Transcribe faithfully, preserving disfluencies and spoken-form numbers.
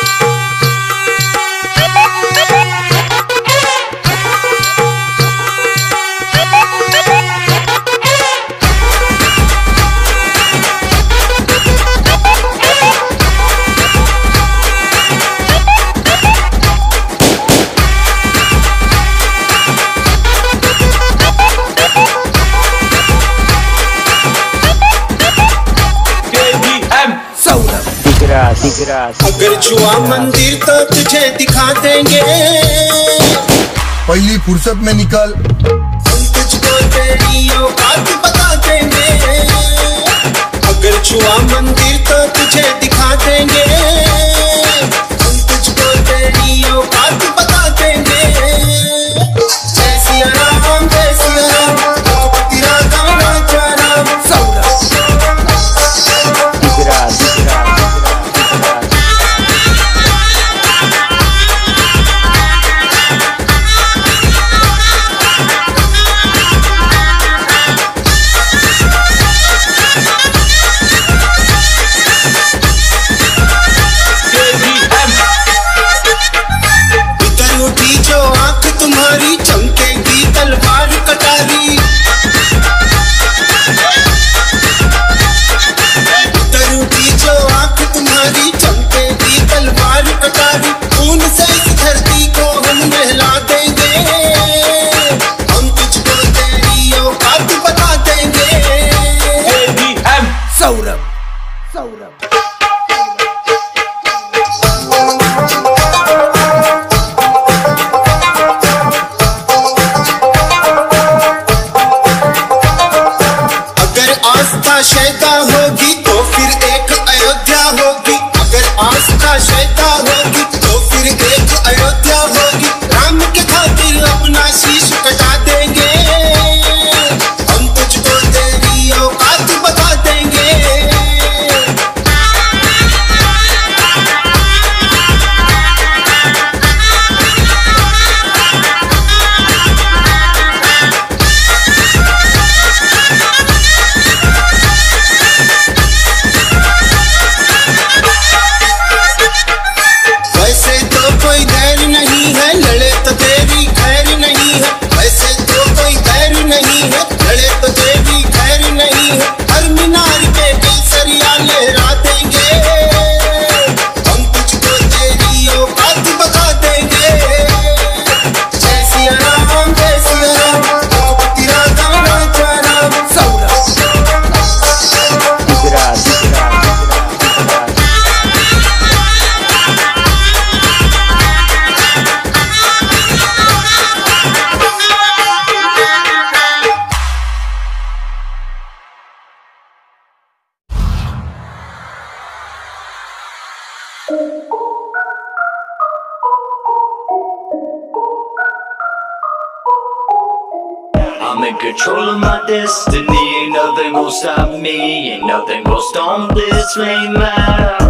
अगर छुआ मंदिर तो तुझे दिखा देंगे, पहली फुर्सत में निकल, हम तुझको तेरी औकात बता देंगे। अगर छुआ मंदिर तो तुझे दिखा देंगे, हम तुझको तेरी औकात बता देंगे। जय सिया राम जय सिया राम, तेरा गाना चला सौरभ दिगरास। तुम्हारी चमकेगी तलवार कटारी, उतर उठी जो आंख तुम्हारी चमकेगी तलवार कटारी। खून से इस धरती को हम नहला देंगे, हम तुझको तेरी औकात बता देंगे। सौरभ सौरभ आस्था होगी तो फिर एक अयोध्या होगी, अगर आस्था श्रद्धा होगी तो फिर एक अयोध्या होगी। राम के खातिर अपना शीश कटा देंगे, हम तुझको तेरी औकात बता देंगे। लड़े तो तेरी खैर नहीं है, वैसे तो कोई खैर नहीं है, लड़े तो तेरी खैर नहीं है। हर मीनार पे केसरिया लहरा देंगे, हम तुझको तेरी औकात बता देंगे। जय सिया राम जय सिया राम, तेरा गाना चला Saurabh दिगरास। I'm in control of my destiny, ain't nothing gonna stop me, ain't nothing gonna stop this flame out.